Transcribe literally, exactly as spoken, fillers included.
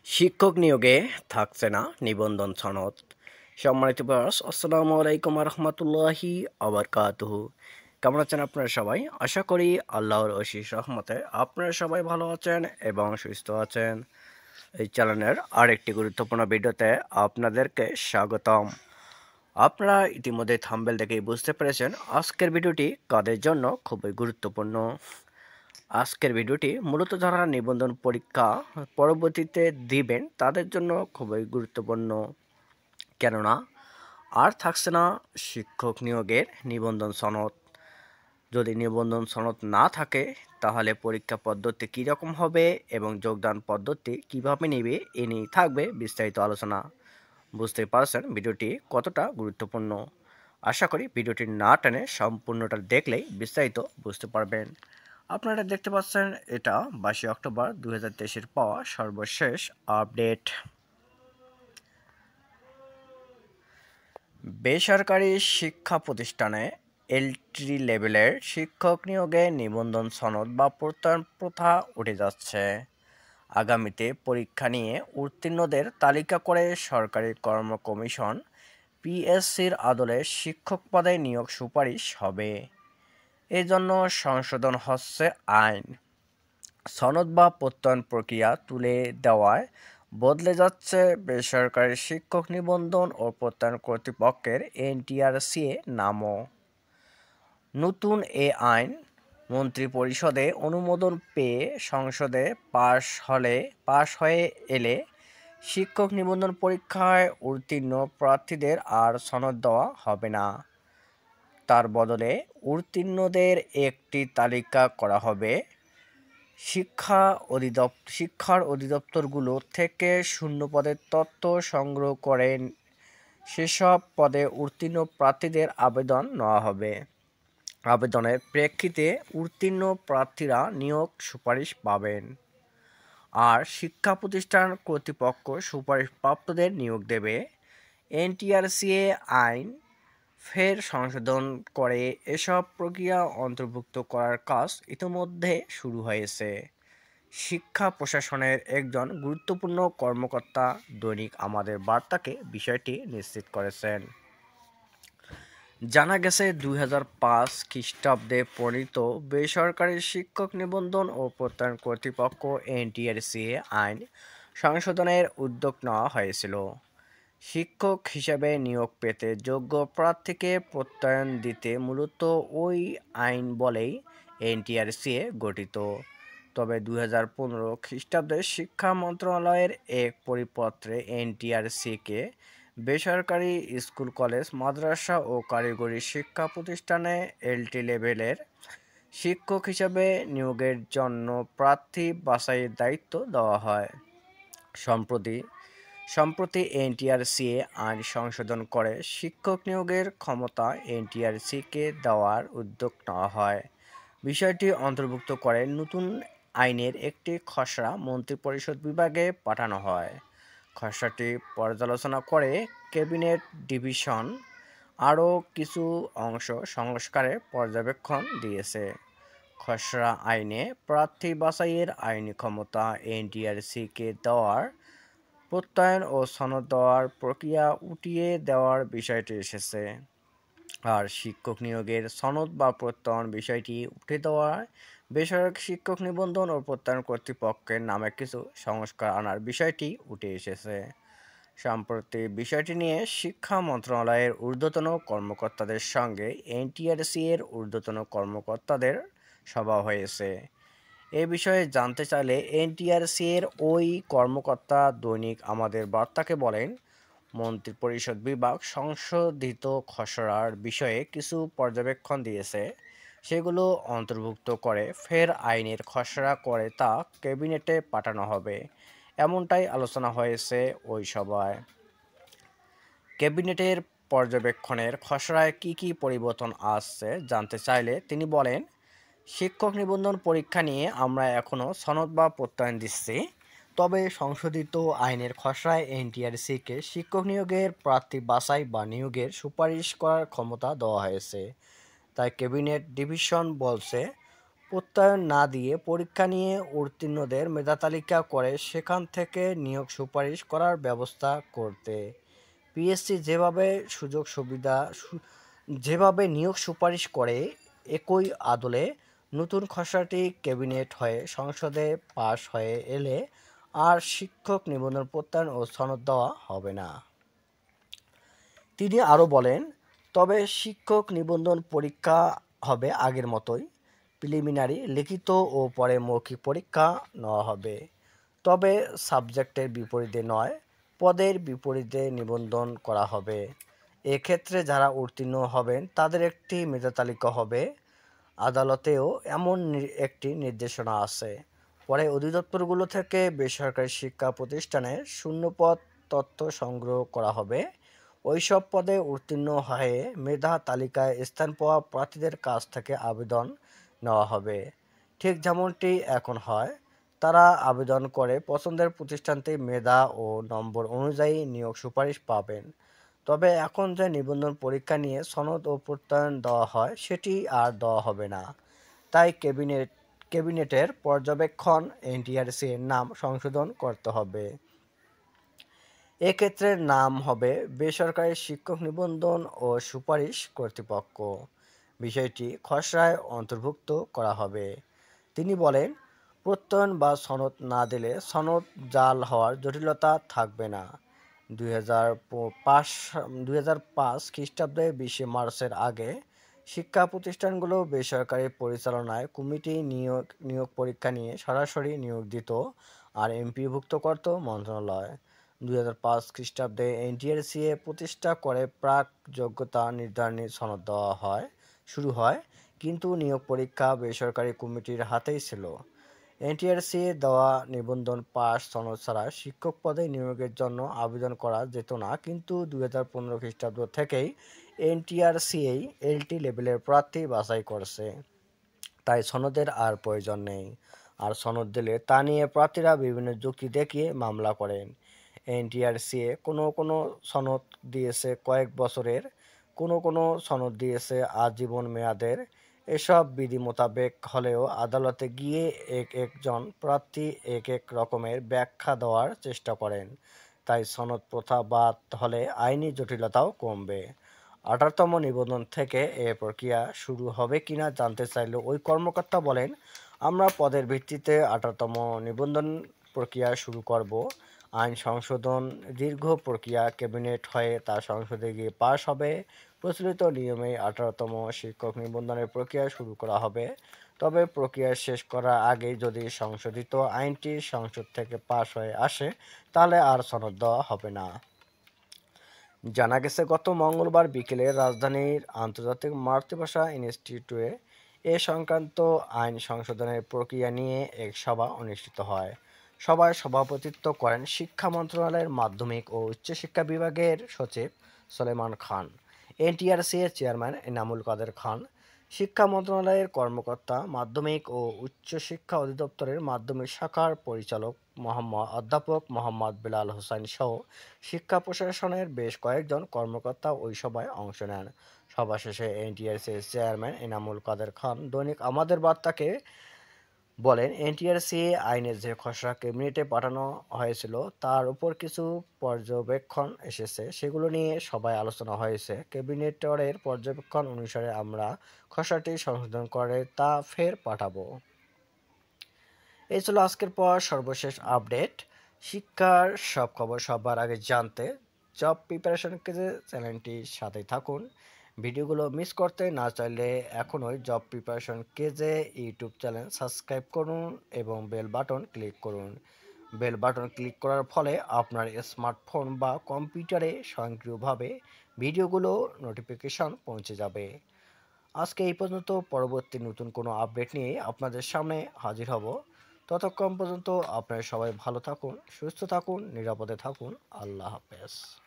শিক্ষক নিয়োগে থাকছে না নিবন্ধন সনদ। সম্মানিত ভিউয়ার্স, আসসালামু আলাইকুম রহমতুল্লাহি আবরকাতুহু। কেমন আছেন আপনারা সবাই? আশা করি আল্লাহর অশেষ রহমতে আপনারা সবাই ভালো আছেন এবং সুস্থ আছেন। এই চ্যানেলের আরেকটি গুরুত্বপূর্ণ ভিডিওতে আপনাদেরকে স্বাগতম। আপনারা ইতিমধ্যে থাম্বনেল দেখেই বুঝতে পেরেছেন আজকের ভিডিওটি কাদের জন্য খুবই গুরুত্বপূর্ণ। আজকের ভিডিওটি মূলত যারা নিবন্ধন পরীক্ষা পরবর্তীতে দিবেন তাদের জন্য খুবই গুরুত্বপূর্ণ, কেননা আর থাকছে না শিক্ষক নিয়োগের নিবন্ধন সনদ। যদি নিবন্ধন সনদ না থাকে তাহলে পরীক্ষা পদ্ধতি কীরকম হবে এবং যোগদান পদ্ধতি কিভাবে নেবে এ নিয়ে থাকবে বিস্তারিত আলোচনা। বুঝতেই পারছেন ভিডিওটি কতটা গুরুত্বপূর্ণ। আশা করি ভিডিওটি না টেনে সম্পূর্ণটা দেখলেই বিস্তারিত বুঝতে পারবেন। আপনারা দেখতে পাচ্ছেন এটা বাইশে অক্টোবর দুই হাজার তেইশের পাওয়া সর্বশেষ আপডেট। বেসরকারি শিক্ষা প্রতিষ্ঠানে এলটি লেভেলের শিক্ষক নিয়োগে নিবন্ধন সনদ বা প্রত্যয়ন প্রথা উঠে যাচ্ছে। আগামীতে পরীক্ষা নিয়ে উত্তীর্ণদের তালিকা করে সরকারি কর্ম কমিশন পিএসসির আদলে শিক্ষক পদে নিয়োগ সুপারিশ হবে। এজন্য সংশোধন হচ্ছে আইন। সনদ বা প্রত্যয়ন প্রক্রিয়া তুলে দেওয়ায় বদলে যাচ্ছে বেসরকারি শিক্ষক নিবন্ধন ও প্রত্যয়ন কর্তৃপক্ষের এনটিআরসিএ নামও। নতুন এ আইন মন্ত্রিপরিষদে অনুমোদন পেয়ে সংসদে পাশ হলে পাশ হয়ে এলে শিক্ষক নিবন্ধন পরীক্ষায় উত্তীর্ণ প্রার্থীদের আর সনদ দেওয়া হবে না। তার বদলে উত্তীর্ণদের একটি তালিকা করা হবে। শিক্ষা অধিদপ্তর শিক্ষার অধিদপ্তরগুলো থেকে শূন্য পদের তথ্য সংগ্রহ করেন সেসব পদে উত্তীর্ণ প্রার্থীদের আবেদন নেওয়া হবে। আবেদনের প্রেক্ষিতে উত্তীর্ণ প্রার্থীরা নিয়োগ সুপারিশ পাবেন, আর শিক্ষা প্রতিষ্ঠান কর্তৃপক্ষ সুপারিশপ্রাপ্তদের নিয়োগ দেবে। এনটিআরসিএ আইন ফের সংশোধন করে এসব প্রক্রিয়া অন্তর্ভুক্ত করার কাজ ইতিমধ্যে শুরু হয়েছে। শিক্ষা প্রশাসনের একজন গুরুত্বপূর্ণ কর্মকর্তা দৈনিক আমাদের বার্তাকে বিষয়টি নিশ্চিত করেছেন। জানা গেছে দুই হাজার পাঁচ খ্রিস্টাব্দে প্রণীত বেসরকারি শিক্ষক নিবন্ধন ও প্রত্যয়ন কর্তৃপক্ষ এনটিআরসিএ আইন সংশোধনের উদ্যোগ নেওয়া হয়েছিল। শিক্ষক হিসেবে নিয়োগ পেতে যোগ্য প্রার্থীকে প্রত্যয়ন দিতে মূলত ওই আইন বলেই এনটিআরসিএ গঠিত। তবে দুই হাজার পনেরো খ্রিস্টাব্দে শিক্ষা মন্ত্রণালয়ের এক পরিপত্রে এনটিআরসিকে বেসরকারি স্কুল, কলেজ, মাদ্রাসা ও কারিগরি শিক্ষা প্রতিষ্ঠানে এলটি লেভেলের শিক্ষক হিসেবে নিয়োগের জন্য প্রার্থী বাছাইয়ের দায়িত্ব দেওয়া হয়। সম্প্রতি সম্প্রতি এনটিআরসিএ আইন সংশোধন করে শিক্ষক নিয়োগের ক্ষমতা এনটিআরসিকে দেওয়ার উদ্যোগ নেওয়া হয়। বিষয়টি অন্তর্ভুক্ত করে নতুন আইনের একটি খসড়া মন্ত্রিপরিষদ বিভাগে পাঠানো হয়। খসড়াটি পর্যালোচনা করে ক্যাবিনেট ডিভিশন আরও কিছু অংশ সংস্কারের পর্যবেক্ষণ দিয়েছে। খসড়া আইনে প্রার্থী বাছাইয়ের আইনি ক্ষমতা এনটিআরসিকে দেওয়ার, প্রত্যয়ন ও সনদ দেওয়ার প্রক্রিয়া উঠিয়ে দেওয়ার বিষয়টি এসেছে। আর শিক্ষক নিয়োগের সনদ বা প্রত্যয়ন বিষয়টি উঠে দেওয়ায় বেসরকারি শিক্ষক নিবন্ধন ও প্রত্যয়ন কর্তৃপক্ষের নামে কিছু সংস্কার আনার বিষয়টি উঠে এসেছে। সম্প্রতি বিষয়টি নিয়ে শিক্ষা মন্ত্রণালয়ের ঊর্ধ্বতন কর্মকর্তাদের সঙ্গে এনটিআরসি-এর ঊর্ধ্বতন কর্মকর্তাদের সভা হয়েছে। এ বিষয়ে জানতে চাইলে এনটিআরসি-এর ওই কর্মকর্তা দৈনিক আমাদের বার্তাকে বলেন, মন্ত্রিপরিষদ বিভাগ সংশোধিত খসড়ার বিষয়ে কিছু পর্যবেক্ষণ দিয়েছে, সেগুলো অন্তর্ভুক্ত করে ফের আইনের খসড়া করে তা ক্যাবিনেটে পাঠানো হবে, এমনটাই আলোচনা হয়েছে ওই সভায়। ক্যাবিনেটের পর্যবেক্ষণের খসড়ায় কী কী পরিবর্তন আসছে জানতে চাইলে তিনি বলেন, শিক্ষক নিবন্ধন পরীক্ষা নিয়ে আমরা এখনও সনদ বা প্রত্যয়ন দিচ্ছি, তবে সংশোধিত আইনের খসড়ায় এনটিআরসিকে শিক্ষক নিয়োগের প্রার্থী বাছাই বা নিয়োগের সুপারিশ করার ক্ষমতা দেওয়া হয়েছে। তাই ক্যাবিনেট ডিভিশন বলছে, প্রত্যয়ন না দিয়ে পরীক্ষা নিয়ে উত্তীর্ণদের মেধা তালিকা করে সেখান থেকে নিয়োগ সুপারিশ করার ব্যবস্থা করতে। পিএসসি যেভাবে সুযোগ সুবিধা সু- যেভাবে নিয়োগ সুপারিশ করে, একই আদলে নতুন খসড়াটি ক্যাবিনেট হয়ে সংসদে পাশ হয়ে এলে আর শিক্ষক নিবন্ধন প্রত্যয়ন ও সনদ দেওয়া হবে না। তিনি আরও বলেন, তবে শিক্ষক নিবন্ধন পরীক্ষা হবে আগের মতোই, প্রিলিমিনারি, লিখিত ও পরে মৌখিক পরীক্ষা নেওয়া হবে। তবে সাবজেক্টের বিপরীতে নয়, পদের বিপরীতে নিবন্ধন করা হবে। এক্ষেত্রে যারা উত্তীর্ণ হবেন তাদের একটি মেধা তালিকা হবে। আদালতেও এমন নি- একটি নির্দেশনা আছে। পরে অধিদপ্তরগুলো থেকে বেসরকারি শিক্ষা প্রতিষ্ঠানের শূন্যপদ তথ্য সংগ্রহ করা হবে। ওইসব পদে উত্তীর্ণ হয়ে মেধা তালিকায় স্থান পাওয়া প্রার্থীদের কাছ থেকে আবেদন নেওয়া হবে। ঠিক যেমনটি এখন হয়, তারা আবেদন করে পছন্দের প্রতিষ্ঠানটি মেধা ও নম্বর অনুযায়ী নিয়োগ সুপারিশ পাবেন। তবে এখন যে নিবন্ধন পরীক্ষা নিয়ে সনদ ও প্রত্যয়ন দেওয়া হয় সেটি আর দেওয়া হবে না। তাই ক্যাবিনেট ক্যাবিনেটের পর্যবেক্ষণ এনটিআরসি এর নাম সংশোধন করতে হবে। এক্ষেত্রে নাম হবে বেসরকারি শিক্ষক নিবন্ধন ও সুপারিশ কর্তৃপক্ষ। বিষয়টি খসড়ায় অন্তর্ভুক্ত করা হবে। তিনি বলেন, প্রত্যয়ন বা সনদ না দিলে সনদ জাল হওয়ার জটিলতা থাকবে না। দুই হাজার পাঁচ দুই হাজার পাঁচ খ্রিস্টাব্দে বিশে মার্চের আগে শিক্ষা প্রতিষ্ঠানগুলো বেসরকারি পরিচালনায় কমিটি নিয়োগ নিয়োগ পরীক্ষা নিয়ে সরাসরি নিয়োগ দিত আর এমপিভুক্ত করত মন্ত্রণালয়। দুই হাজার পাঁচ খ্রিস্টাব্দে এনটিআরসিএ প্রতিষ্ঠা করে প্রাক যোগ্যতা নির্ধারণী সনদ দেওয়া হয় শুরু হয়, কিন্তু নিয়োগ পরীক্ষা বেসরকারি কমিটির হাতেই ছিল। এনটিআরসিএ দেওয়া নিবন্ধন পাস সনদ ছাড়া শিক্ষক পদে নিয়োগের জন্য আবেদন করা যেত না, কিন্তু দুই হাজার পনেরো খ্রিস্টাব্দ থেকেই এনটিআরসিএ এলটি লেভেলের প্রার্থী বাছাই করছে। তাই সনদের আর প্রয়োজন নেই। আর সনদ দিলে তা নিয়ে প্রার্থীরা বিভিন্ন যুক্তি দেখিয়ে মামলা করেন। এনটিআরসিএ কোনো কোনো সনদ দিয়েছে কয়েক বছরের, কোনো কোনো সনদ দিয়েছে আজীবন মেয়াদের। এসব বিধি মোতাবেক হলেও আদালতে গিয়ে এক একজন প্রার্থী এক এক রকমের ব্যাখ্যা দেওয়ার চেষ্টা করেন। তাই সনদ প্রথা বাদ হলে আইনি জটিলতাও কমবে। আঠারোতম নিবন্ধন থেকে এ প্রক্রিয়া শুরু হবে কিনা জানতে চাইলে ওই কর্মকর্তা বলেন, আমরা পদের ভিত্তিতে আঠারোতম নিবন্ধন প্রক্রিয়া শুরু করব। আইন সংশোধন দীর্ঘ প্রক্রিয়া, ক্যাবিনেট হয়ে তা সংসদে গিয়ে পাশ হবে। প্রচলিত নিয়মে আঠারোতম শিক্ষক নিবন্ধনের প্রক্রিয়া শুরু করা হবে। তবে প্রক্রিয়া শেষ করার আগে যদি সংশোধিত আইনটি সংসদ থেকে পাশ হয়ে আসে তাহলে আর সনদ দেওয়া হবে না। জানা গেছে, গত মঙ্গলবার বিকেলে রাজধানীর আন্তর্জাতিক মাতৃভাষা ইনস্টিটিউটে এ সংক্রান্ত আইন সংশোধনের প্রক্রিয়া নিয়ে এক সভা অনুষ্ঠিত হয়। সভায় সভাপতিত্ব করেন শিক্ষা মন্ত্রণালয়ের মাধ্যমিক ও উচ্চশিক্ষা বিভাগের সচিব সলেমান খান, এনটিআরসি এর চেয়ারম্যান এনামুল কাদের খান, শিক্ষা মন্ত্রণালয়ের কর্মকর্তা, মাধ্যমিক ও উচ্চশিক্ষা অধিদপ্তরের মাধ্যমিক শাখার পরিচালক মোহাম্মদ অধ্যাপক মোহাম্মদ বেলাল হোসেন সহ শিক্ষা প্রশাসনের বেশ কয়েকজন কর্মকর্তা ওই সভায় অংশ নেন। সভা শেষে এনটিআরসির চেয়ারম্যান এনামুল কাদের খান দৈনিক আমাদের বার্তাকে বলেন, এনটিআরসিএ আইনের যে খসড়া ক্যাবিনেটে পাঠানো হয়েছিল তার উপর কিছু পর্যবেক্ষণ এসেছে, সেগুলো নিয়ে সবাই আলোচনা হয়েছে। ক্যাবিনেটের পর্যবেক্ষণ অনুসারে আমরা খসড়াটি সংশোধন করে তা ফের পাঠাবো। এই ছিল আজকের পর সর্বশেষ আপডেট। শিক্ষার সব খবর সবার আগে জানতে জব প্রিপারেশন কেজে চ্যানেলটির সাথেই থাকুন। ভিডিওগুলো মিস করতে না চাইলে এখনই জব প্রিপারেশন কেজে ইউটিউব চ্যানেল সাবস্ক্রাইব করুন এবং বেল বাটন ক্লিক করুন। বেল বাটন ক্লিক করার ফলে আপনার স্মার্টফোন বা কম্পিউটারে স্বয়ংক্রিয়ভাবে ভিডিওগুলো নোটিফিকেশন পৌঁছে যাবে। আজকে এই পর্যন্ত, পরবর্তী নতুন কোনো আপডেট নিয়ে আপনাদের সামনে হাজির হব। ততক্ষণ পর্যন্ত আপনারা সবাই ভালো থাকুন, সুস্থ থাকুন, নিরাপদে থাকুন। আল্লাহ হাফেজ।